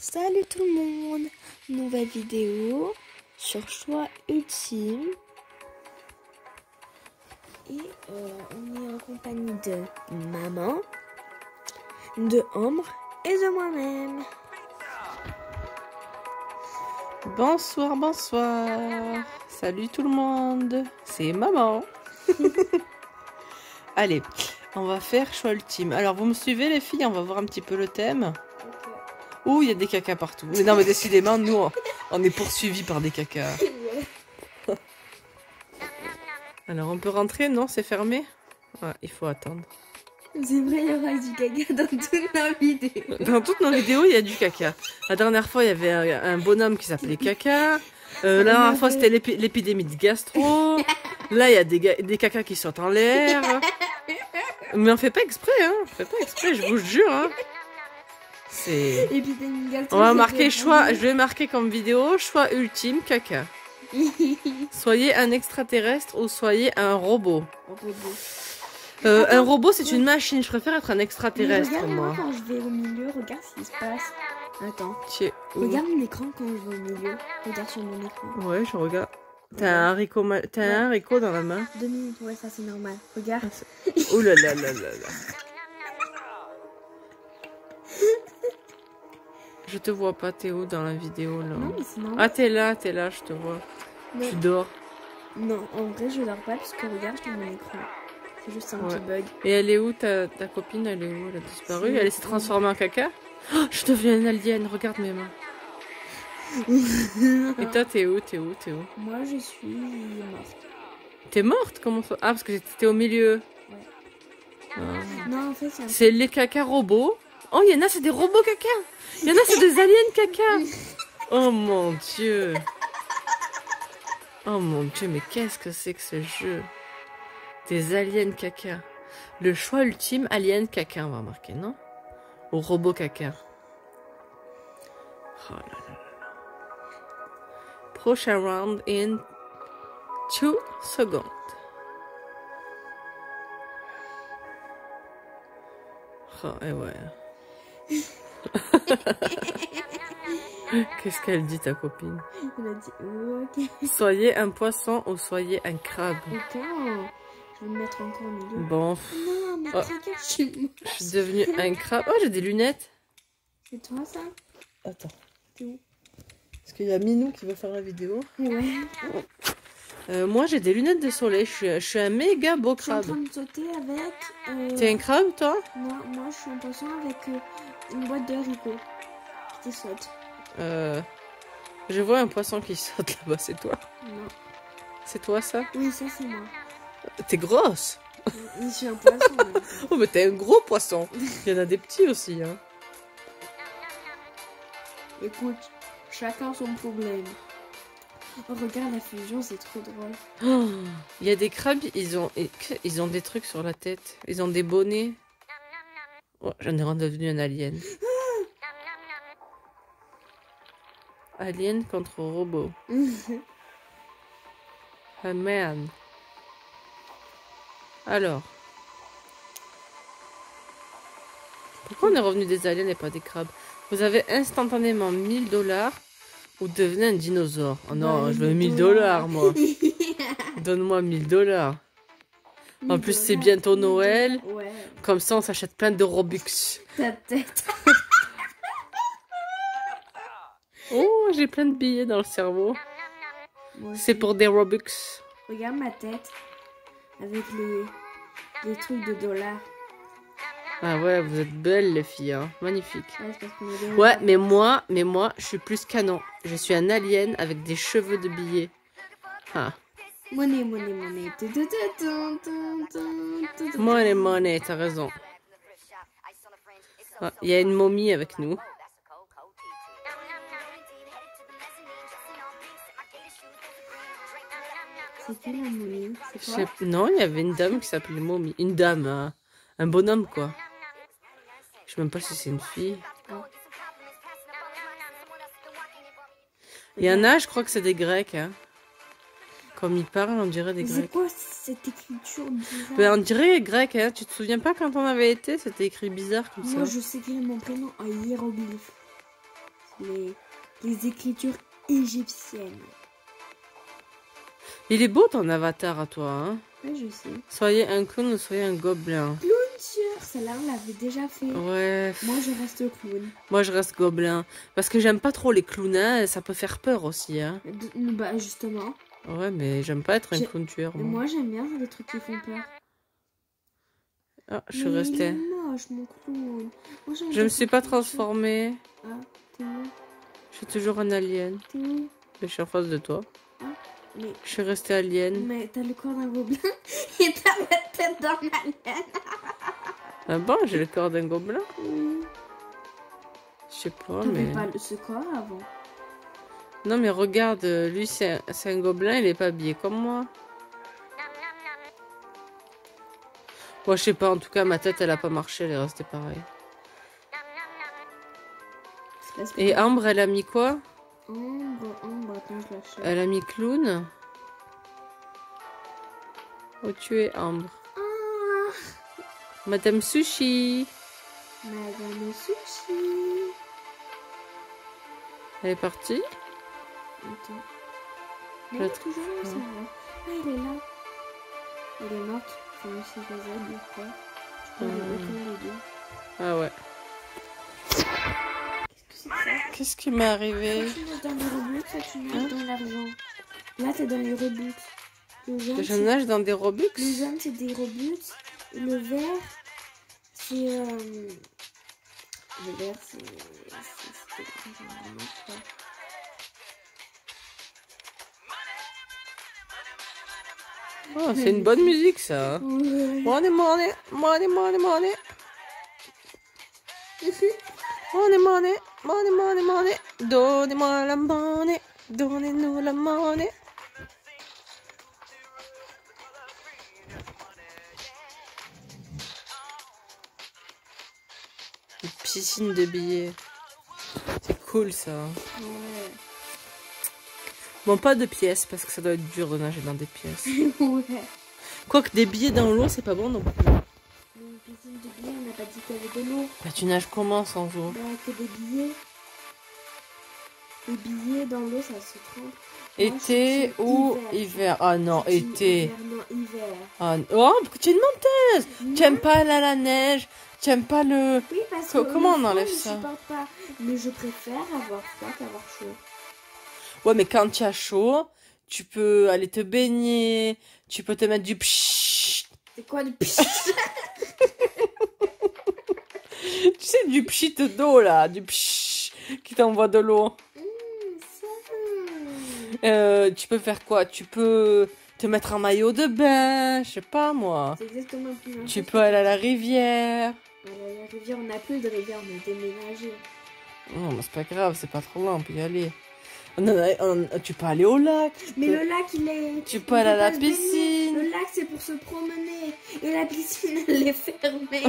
Salut tout le monde, nouvelle vidéo sur choix ultime et on est en compagnie de maman, de Ambre et de moi-même. Bonsoir, bonsoir. Salut tout le monde. C'est maman. Allez, on va faire choix ultime. Alors, vous me suivez les filles? On va voir un petit peu le thème. Ouh, il y a des cacas partout. Mais non, mais décidément, nous, on est poursuivis par des cacas. Alors, on peut rentrer? Non, c'est fermé? Ouais, il faut attendre. C'est vrai, il y aura du caca dans toute nos vidéos. Dans toutes nos vidéos, il y a du caca. La dernière fois, il y avait un bonhomme qui s'appelait Caca. La dernière fois, c'était l'épidémie de gastro. Là, il y a des cacas qui sortent en l'air. Mais on fait pas exprès, hein. On fait pas exprès, je vous jure, hein. C'est... On va marquer choix, je vais marquer comme vidéo, choix ultime, caca. Soyez un extraterrestre ou soyez un robot. Un robot, c'est une machine. Je préfère être un extraterrestre, Regarde-moi quand je vais au milieu, regarde ce qui se passe. Attends. Regarde mon écran quand je vais au milieu. Regarde sur mon écran. Ouais, je regarde. T'as un haricot, un haricot dans la main. 2 minutes, ouais, ça c'est normal. Regarde. Oh là là là là là. Je te vois pas, t'es où dans la vidéo là? Non, mais c'est normal. Ah, t'es là, je te vois. Non. Tu dors. Non, en vrai, je dors pas parce que regarde, je mon écran. C'est juste un petit bug. Et elle est où ta copine? Elle est où? Elle a disparu? Elle s'est transformée en caca? Oh, je deviens un alien, regarde mes mains. Et toi, t'es où? Moi, je suis morte. T'es morte? Comment ça? Ah, parce que t'étais au milieu. Ouais. Ah. Non, en fait, c'est les caca robots. Oh, il y en a, c'est des robots caca. Il y en a, c'est des aliens caca. Oh mon dieu. Oh mon dieu, mais qu'est-ce que c'est que ce jeu? Des aliens caca. Le choix ultime, alien caca, on va marquer, non? Ou robot caca. Oh là là là. Prochain round in 2 secondes. Oh, et ouais. Qu'est-ce qu'elle dit, ta copine? Elle a dit ok. Soyez un poisson ou soyez un crabe. Ok. Je vais me mettre encore au milieu. Bon. Non, mais regarde, je suis devenue un crabe. Oh, j'ai des lunettes. C'est toi, ça? Attends. T'es où? Parce qu'il y a Minou qui veut faire la vidéo. Ouais. Moi, j'ai des lunettes de soleil. Je suis un méga beau crabe. Je suis en train de sauter avec... T'es un crabe, toi? Non, moi, je suis un poisson avec une boîte de haricots qui saute. Je vois un poisson qui saute là-bas. C'est toi? Non. C'est toi, ça? Oui, ça, c'est moi. T'es grosse. Je suis un poisson. Oh, mais t'es un gros poisson. Il y en a des petits aussi, hein. Écoute, chacun son problème. Oh, regarde la fusion, c'est trop drôle. Oh, il y a des crabes, ils ont des trucs sur la tête. Ils ont des bonnets. Oh, j'en ai redevenu un alien. Alien contre robot. A man. Alors. Pourquoi on est revenu des aliens et pas des crabes? Vous avez instantanément 1000 $ ou devenez un dinosaure. Oh non, je veux 1000 $, moi. Donne-moi 1000 $. En plus, c'est bientôt Noël. Ouais. Comme ça, on s'achète plein de Robux. Ta tête. Oh, j'ai plein de billets dans le cerveau. C'est pour des Robux. Regarde ma tête. Avec les trucs de dollars. Ah ouais, vous êtes belles les filles, hein. Magnifique. Ouais, Ouais, mais moi, je suis plus canon. Je suis un alien avec des cheveux de billets. Ah. Monnaie. Monnaie, t'as raison. Ah, il y a une momie avec nous. C'est qui la momie? C'est quoi? Non, il y avait une dame qui s'appelait momie. Une dame, hein. Un bonhomme, quoi. Je sais même pas si c'est une fille. Il y en a, je crois que c'est des Grecs, hein. Comme ils parlent, on dirait des Grecs. C'est quoi cette écriture bizarre? Ben, on dirait grec, hein. Tu te souviens pas quand on avait été? C'était écrit bizarre comme ça. Moi, je sais écrire mon prénom en hiéroglyphe. les écritures égyptiennes. Il est beau ton avatar à toi, hein. Ouais, je sais. Soyez un clown ou soyez un gobelin. Clown sûr, celle-là on l'avait déjà fait. Ouais. Moi je reste clown. Moi, je reste gobelin. Parce que j'aime pas trop les clowns, hein, ça peut faire peur aussi, hein. Bah justement. Ouais, mais j'aime pas être un clown tueur, moi. Moi j'aime bien des trucs qui font peur. Ah, je suis Mais restée. il est moche mon clown. Moi, Je me suis pas transformée. Ah, t'es où? Je suis toujours un alien. T'es où? Je suis en face de toi. Ah, mais... Je suis restée alien. Mais t'as le corps d'un gobelin et t'as la tête d'un alien. Ah bon, j'ai le corps d'un gobelin? Oui. Je sais pas, T'avais mais... pas ce corps avant. Non, mais regarde, lui, c'est un gobelin, il est pas habillé comme moi. Moi, je sais pas, en tout cas, ma tête, elle a pas marché, elle est restée pareille. Et Ambre, elle a mis quoi? Ambre, attends, je la cherche. Elle a mis clown. Où tu es, Ambre? Ah, Madame Sushi. Madame Sushi. Elle est partie? Attends. Je Mais la toujours là, trouve ça va. Ah, elle est là. Elle est morte. Enfin, c'est faisable ou quoi? Je peux aucun des deux. Ah ouais. Qu'est-ce que c'est que ça? Qu'est-ce qui m'est arrivé? Soit tu nages dans les Robux, soit tu nages dans l'argent. Là, t'es dans les Robux. Le jaune, Je nage dans des Robux? le jaune, c'est des Robux. Et le vert, c'est... Le vert, c'est... Oh, c'est une bonne musique, ça. Ouais. Money, money, money, money, money. Money, money, money, money, money. Donnez-moi la monnaie. Donnez-nous la monnaie. Une piscine de billets. C'est cool, ça. Ouais. Bon, pas de pièces, parce que ça doit être dur de nager dans des pièces. Ouais. Quoique des billets dans l'eau, c'est pas bon non plus. Mais une piscine de billets, on n'a pas dit qu'il y avait de l'eau. Bah, tu nages comment sans eau? Bah, que des billets. Les billets dans l'eau, ça se trempe. Moi, Été je suis ou hiver. hiver? Ah non, Je suis été. hiver, non, hiver. Ah, oh, tu es une menteuse. Non. Tu aimes pas aller à la neige. Tu aimes pas le... Oui, parce Co- que comment le on froid, enlève je ça? supporte pas. Mais je préfère avoir froid qu'avoir chaud. Ouais, mais quand tu as chaud, tu peux aller te baigner. Tu peux te mettre du pshhh. C'est quoi du pchit? Tu sais, du pchit d'eau, là. Du pshhh qui t'envoie de l'eau. Tu peux faire quoi? Tu peux te mettre un maillot de bain. Je sais pas, moi. C'est exactement la même Tu chose. peux aller à la rivière. La rivière, on n'a plus de rivière, on a déménagé. Non, mais c'est pas grave, c'est pas trop loin, on peut y aller. Tu peux aller au lac. Mais le lac, il est... Tu on peux aller à peut la pas se baigner. piscine. Le lac, c'est pour se promener. Et la piscine, elle est fermée.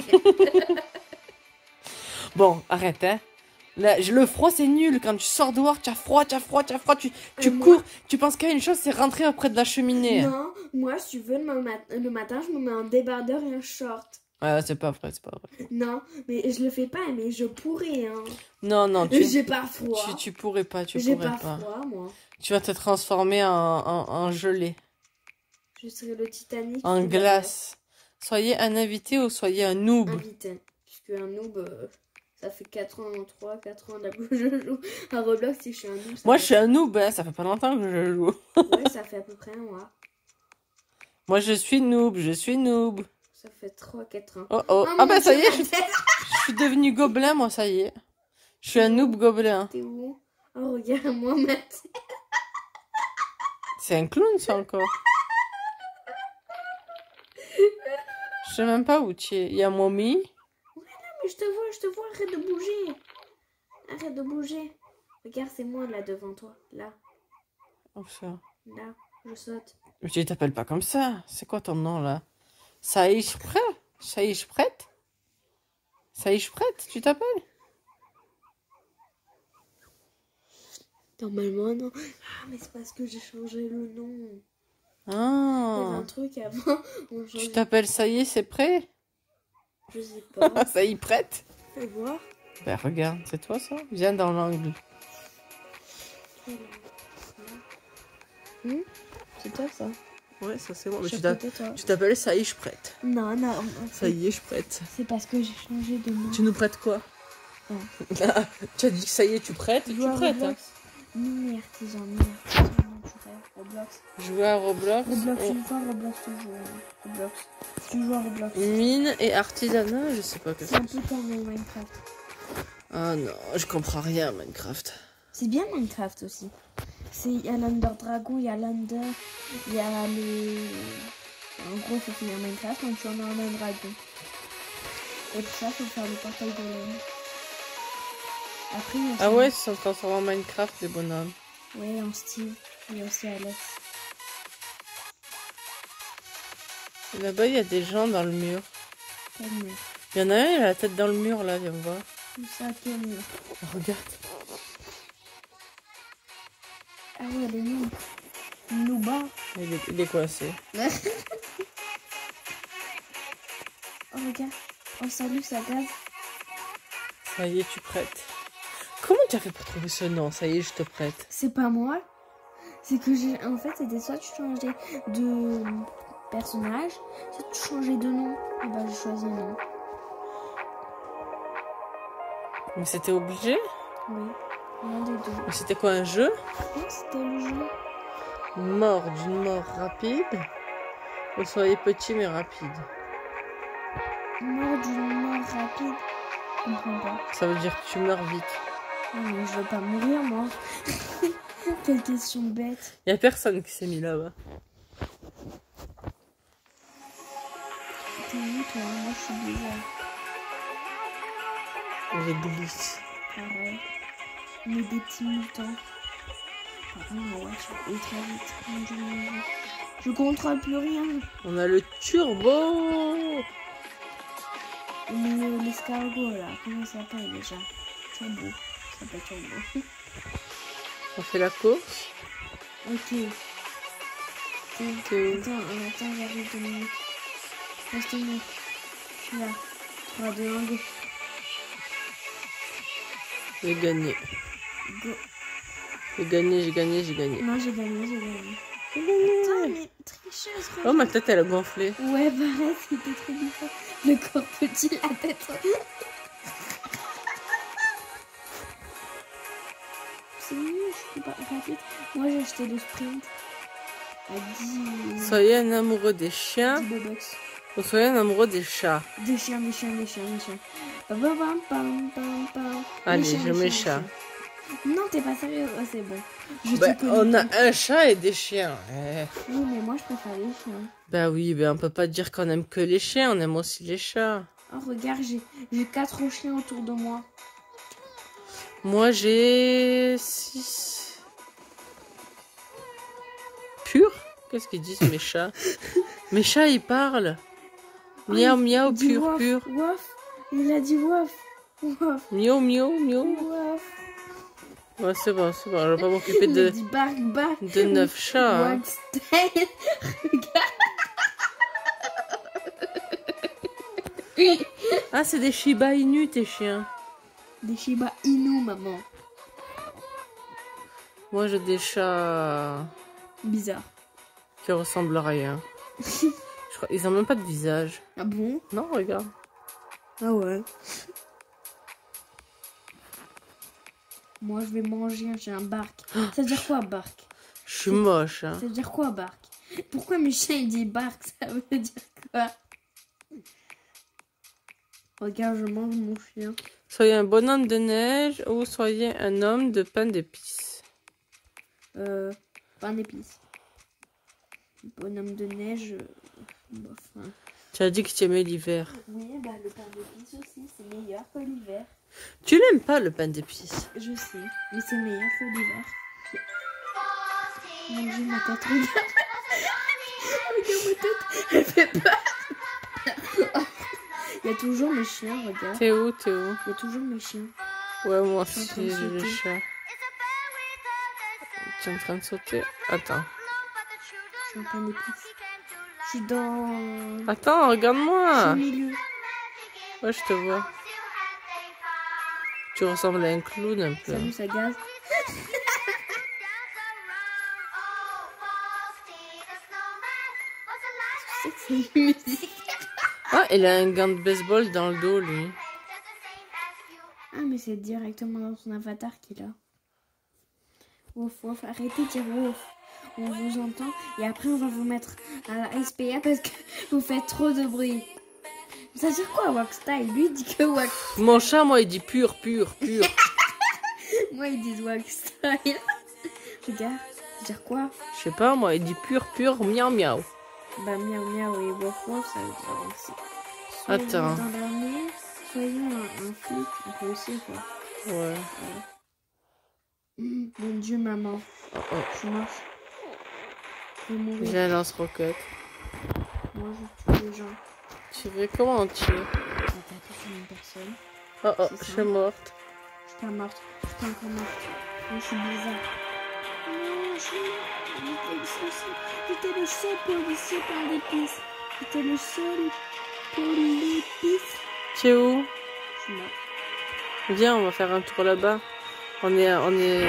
Bon, arrête, hein. Là, le froid, c'est nul. Quand tu sors dehors, tu as froid, tu moi- cours. Tu penses qu'à une chose, c'est rentrer auprès de la cheminée. Non, moi, si tu veux, le matin, je me mets un débardeur et un short. Ah, c'est pas vrai, c'est pas vrai. Non, mais je le fais pas, mais je pourrais, hein. Non, non, J'ai pas froid. tu pourrais pas, tu J'ai pourrais pas pas. froid, moi. Tu vas te transformer en gelée, Je serai le Titanic. en tout glace. Soyez un invité ou soyez un noob. d'abord. Invité. Puisque un noob, ça fait 4 ans, 4 ans là que je joue à Roblox. Si je suis un noob, ça Moi, fait- je suis un noob, hein, ça fait pas longtemps que je joue. Ouais, ça fait à peu près un mois. Moi, je suis noob, je suis noob. Ça fait 3-4 ans. Oh oh. Oh, Ah mon bah ça Dieu, y est, ma je tête. suis devenue gobelin, moi, ça y est. Je suis un noob gobelin. T'es où? Oh, regarde-moi ma tête. C'est un clown, ça, encore. Je sais même pas où tu es. Il y a Mommy. Mais je te vois, arrête de bouger. Arrête de bouger. Regarde, c'est moi là devant toi. Là, Oh, ça. là, je saute. Mais tu t'appelles pas comme ça. C'est quoi ton nom, là? Saïch prêt? Saïch prête? Saïch prête, tu t'appelles? Normalement, non. Ah, mais c'est parce que j'ai changé le nom. Il y avait Ah. un truc avant. On Tu changeait. t'appelles ça y est, c'est prêt? Je sais pas. Ça y est, prête? Fais voir. Ben regarde, c'est toi ça? Viens dans l'angle. C'est toi ça? Ouais, ça c'est bon. Mais Je tu suis à côté de toi. t'appelles ça y est, je prête. Non, non. Ça y est, je prête. C'est parce que j'ai changé de nom. Tu nous prêtes quoi? Oh. Tu as dit que ça y est, tu prêtes, tu prêtes. Hein. Mini artisan, non, tu fais Roblox. Jouer à Roblox. Roblox une fois, Roblox toujours. Roblox. Tu joues à Roblox. Mine et artisanat, je sais pas que C'est un peu comme Minecraft. Ah non, je comprends rien à Minecraft. C'est bien Minecraft aussi. Il y a l'Under Dragon, il y a l'Under, il y a le... En gros, il faut finir Minecraft, donc tu en as un dragon. Et pour ça, il faut faire le portail de l'homme. Après, il y a Ah ouais, ils se sont transformés en Minecraft, les bonhommes. Ouais, en Steve. Il y a aussi Alex. Et là-bas, il y a des gens dans le mur. Quel mur? Il y en a un, il a la tête dans le mur, là, viens voir. Où ça, quel mur? Regarde. Ah ouais, elle est nulle. Nouba. Il est coincé. Oh, regarde. Oh, salut, ça gaz. Ça y est, tu prêtes. Comment tu as fait pour trouver ce nom? Ça y est, je te prête. C'est pas moi. C'est que j'ai... En fait, c'était soit tu changeais de personnage, soit tu changeais de nom. Et bah, j'ai choisi nom. Mais c'était obligé? Oui. L'un des deux. Mais c'était quoi, un jeu? Non, c'était le jeu. Mort d'une mort rapide. Ou soyez petit mais rapide. Mort d'une mort rapide. Je comprends pas. Ça veut dire que tu meurs vite. Non, mais je veux pas mourir, moi. Quelle question bête. Il y a personne qui s'est mis là-bas. T'es où, toi? Moi, je suis déjà. L'église. Pareil. Mais des petits mutants. Ah ouais, je vais ultra vite. Mon Dieu, mon Dieu. Je contrôle plus rien. On a le turbo. Mais l'escargot là, comment ça s'appelle déjà? Turbo. Ça s'appelle Turbo. On fait la course. Ok. Attends, j'arrive 2 minutes. Reste une minute. Je suis là. 3, 2, 1, go. J'ai gagné. Go. J'ai gagné, j'ai gagné, j'ai gagné. Non, j'ai gagné. J'ai gagné. Attends, mais tricheuse, Oh, ma tête, elle a gonflé. Ouais, pareil, c'était trop bizarre. Le corps petit, la tête. C'est nul, je suis pas rapide. Moi, j'ai acheté le sprint à 10... Soyez un amoureux des chiens 10 box. ou soyez un amoureux des chats. Des chiens. Pam, pam, pam, pam, pam. Allez, Les chiens, je les mets chiens, chat. les chiens. Non, t'es pas sérieux. Oh, c'est bon. Je Bah, te connais on a pas. un chat et des chiens. Oui, mais moi, je préfère les chiens. Bah oui, ben on peut pas dire qu'on aime que les chiens, on aime aussi les chats. Oh, regarde, j'ai 4 chiens autour de moi. Moi, j'ai 6. Pur? Qu'est-ce qu'ils disent mes chats? Mes chats, ils parlent. Miaou, miaou, Il dit pur, waf, pur. waf. Il a dit waf. Waf. Miaou, miaou, miaou. Waf. Ouais, c'est bon, je vais pas m'occuper Il a dit bark, bark. de 9 chats. Hein. Wagstail. Ah, c'est des Shiba Inu, tes chiens. Des Shiba Inu, maman. Moi, j'ai des chats Bizarre. qui ressemblent à rien. Je crois, ils ont même pas de visage. Ah bon? Non, regarde. Ah ouais. Moi, je vais manger, j'ai un bark. Ça veut dire quoi, bark? Je suis moche. Hein. Ça veut dire quoi, bark? Pourquoi mes chiens, ils disent bark? Ça veut dire quoi? Regarde, je mange mon chien. Soyez un bonhomme de neige ou soyez un homme de pain d'épices. Pain d'épices. Bonhomme de neige. Bof, hein. Tu as dit que tu aimais l'hiver. Oui, bah le pain d'épices aussi, c'est meilleur que l'hiver. Tu l'aimes pas, le pain d'épices? Je sais, mais c'est meilleur que l'hiver. Mon Dieu, ma tête, regarde. Regarde ma tête, elle fait peur. Il y a toujours mes chiens, regarde. T'es où, t'es où? Il y a toujours mes chiens. Ouais, moi Je suis en aussi, train de j'ai le sauter. chat. Tu es en train de sauter? Attends. Je suis en pain d'épices. Je suis dans... Attends, Je suis au regarde-moi. milieu. Ouais, je te vois. Tu ressembles à un clown un peu. Salut, ça gaz. C'est une musique. Ah, il a un gant de baseball dans le dos, lui. Ah, mais c'est directement dans son avatar qu'il a. Ouf, ouf, arrêtez de dire ouf. On vous entend et après on va vous mettre à la SPA parce que vous faites trop de bruit. Ça veut dire quoi, Waxstyle? Lui il dit que Wax. Mon chat, moi, il dit pur, pur, pur. Moi ils disent Waxstyle. Regarde, ça veut dire quoi? Je sais pas, moi, il dit pur, pur, miaou, miaou. Bah miaou miaou et wouf wouf ça veut dire aussi. Attends. Dans l'armée, soyons un flic, on peut aussi quoi. Ouais. Mon Dieu maman, Oh, oh. je suis moche. Je vais mourir. J'ai un lance-roquette. Moi je tue les gens. Tirer, comment on tire? On va taper sur une personne. Oh, oh, C'est je ça. suis morte. Je suis pas morte. Je suis pas encore morte. Moi, je suis bizarre. Non, je suis morte. J'étais le seul policier par l'épice. J'étais le seul pour l'épice. Tu es où? Je suis morte. Viens, on va faire un tour là-bas. On est...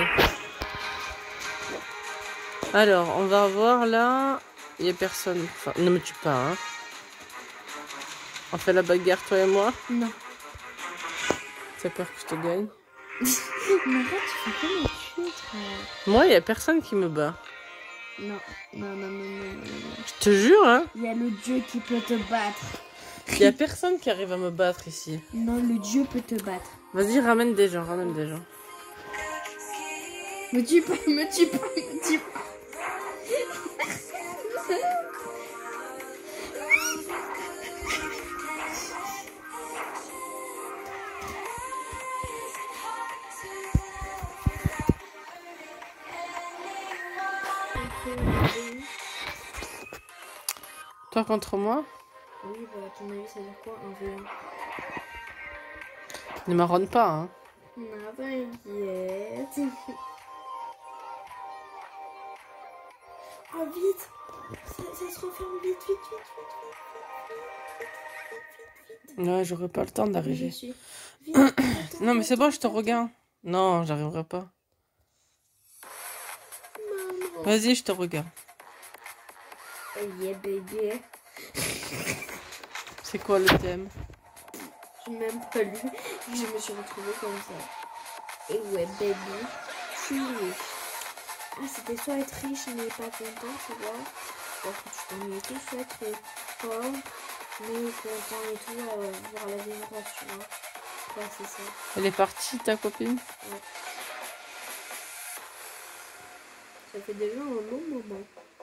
Alors, on va voir là. Il n'y a personne. Enfin, ne me tue pas, hein. On fait la bagarre, toi et moi. Non. T'as peur que je te gagne? Mais arrête, tu fais pas me tuer, frère. Moi, il n'y a personne qui me bat. Non. Non, non, non, non, non, non. Je te jure, hein. Il y a le dieu qui peut te battre. Il n'y a personne qui arrive à me battre ici. Non, le dieu peut te battre. Vas-y, ramène des gens, ramène des gens. Me tue pas, me tue pas, me tue pas. Toi contre moi? Oui, bah, à ton avis, ça veut dire quoi, un V1? Ne marronne pas, hein. Non, t'inquiète. Oh, vite! Ça se referme vite, vite, vite. Ouais, j'aurais pas le temps Oui, je d'arriver. suis. Vite, attends, Non, mais c'est bon, attends, je te regarde. Non, j'arriverai pas. Maman. Vas-y, je te regarde. Oh yeah, baby. C'est quoi le thème? J'ai même pas lu. Je me suis retrouvée comme ça. Et ouais, baby. Je suis riche. Ah, c'était soit être riche mais pas content, tu vois. Parce que tu t'ennuies et tout, soit être pauvre mais content et tout, voir la vie en rose, tu vois. Ouais, c'est ça. Elle est partie, ta copine? Ouais. Ça fait déjà un long moment.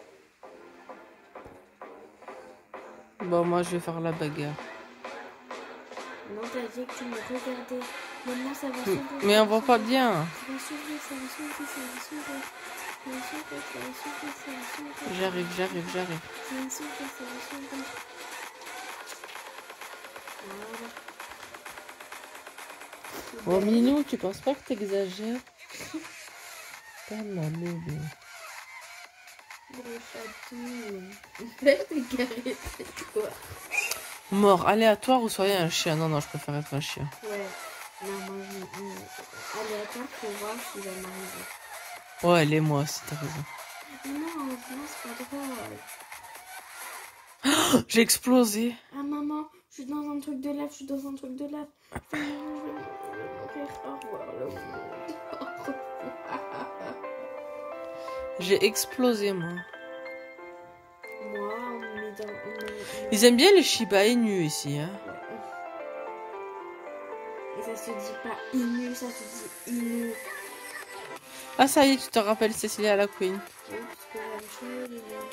Bon, moi, je vais faire la bagarre. Non, t'as dit que tu me regardais. Maintenant, ça va s'ouvrir. Mais on voit pas bien. Ça va s'ouvrir, ça va s'ouvrir, ça va s'ouvrir. Ça va s'ouvrir, ça va s'ouvrir, ça va s'ouvrir. J'arrive. Ça va s'ouvrir, ça va s'ouvrir. Voilà. Oh, Minou, tu penses pas que t'exagères? Pas ma bébé. Gros chatou. Belle te caresser, quoi. Mort aléatoire ou soyez un chien? Non, non, je préfère être un chien. Ouais. Non, moi, aléatoire pour voir ce qui va m'arriver. Ouais, elle est moi aussi, t'as raison. Non, c'est pas drôle. J'ai explosé. Ah, maman, je suis dans un truc de lave, je suis dans un truc de lave. Je vais mourir. Au revoir, le monde. J'ai explosé, moi. Moi, on est dans... Ils aiment bien les Shiba Inu ici, hein. Et ça se dit pas Inu, ça se dit Inu. Ah, ça y est, tu te rappelles Cecilia la Queen. Oui, parce que j'avais changé les noms.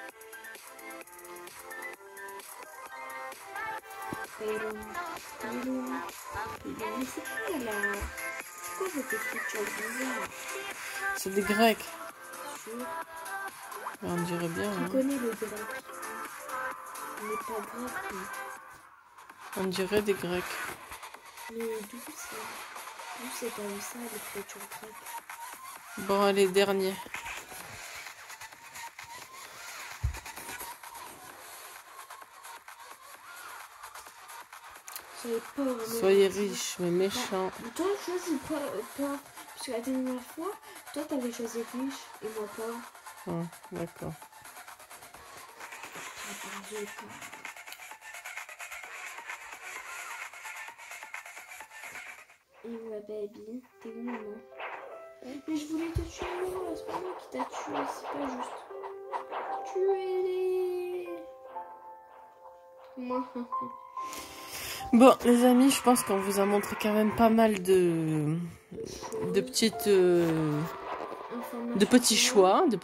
Mais c'est quoi là? C'est quoi votre écriture bizarre? C'est des Grecs. Sûr. On dirait bien, Tu hein. connais le grec? On n'est pas grec, mais... On dirait des Grecs. Mais d'où c'est comme ça, l'écriture grecque? Bon, allez, dernier. Soyez pauvres. Soyez riches, mais méchants. Mais toi, choisis pas. Parce que la dernière fois, toi, t'avais choisi riche et moi pas. Ah, d'accord. Et ouais, baby, t'es où, maman? Mais je voulais te tuer, moi, c'est pas moi qui t'a tué, c'est pas juste. Tuez-les! Moi. Bon, les amis, je pense qu'on vous a montré quand même pas mal de petites... de petits choix, hein.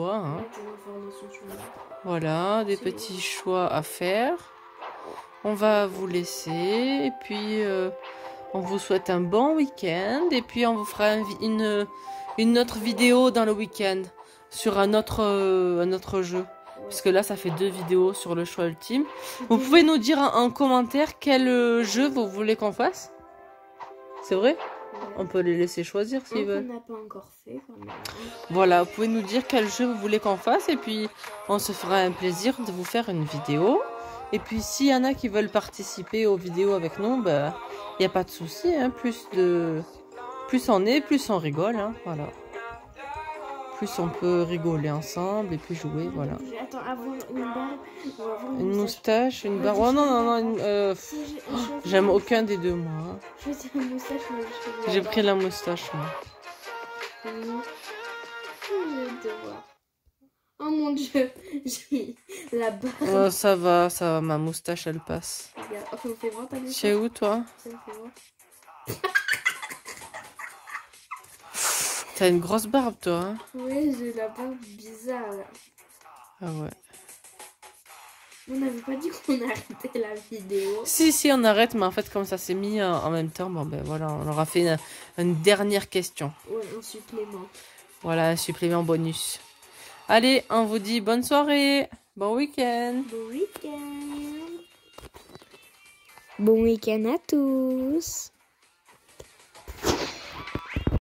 Voilà, des petits choix à faire. On va vous laisser et puis on vous souhaite un bon week-end et puis on vous fera une autre vidéo dans le week-end sur un autre jeu. Parce que là, ça fait 2 vidéos sur le choix ultime. Vous pouvez nous dire en commentaire quel jeu vous voulez qu'on fasse? C'est vrai? On peut les laisser choisir s'ils veulent. On n'a pas encore fait. Voilà, vous pouvez nous dire quel jeu vous voulez qu'on fasse et puis on se fera un plaisir de vous faire une vidéo. Et puis s'il y en a qui veulent participer aux vidéos avec nous, bah, il n'y a pas de souci. Hein, plus on est, plus on rigole. Hein, voilà. Plus on peut rigoler ensemble et puis jouer, voilà. Attends, avoir une barbe, une moustache, une barbe. Oh non, j'aime aucun des deux, moi. Hein. J'ai pris la moustache, moi. Oh mon dieu, j'ai la barbe. Oh, ça va, ma moustache, elle passe. Regarde, ça me fait voir ta moustache. C'est où, toi? Ça me fait voir. T'as une grosse barbe, toi, hein? Oui, j'ai la barbe bizarre, là. Ah ouais. On n'avait pas dit qu'on arrêtait la vidéo. Si, on arrête, mais en fait, comme ça s'est mis en même temps, bon ben voilà, on aura fait une dernière question. Ouais, un supplément. Voilà, un supplément bonus. Allez, on vous dit bonne soirée, bon week-end. Bon week-end. Bon week-end à tous.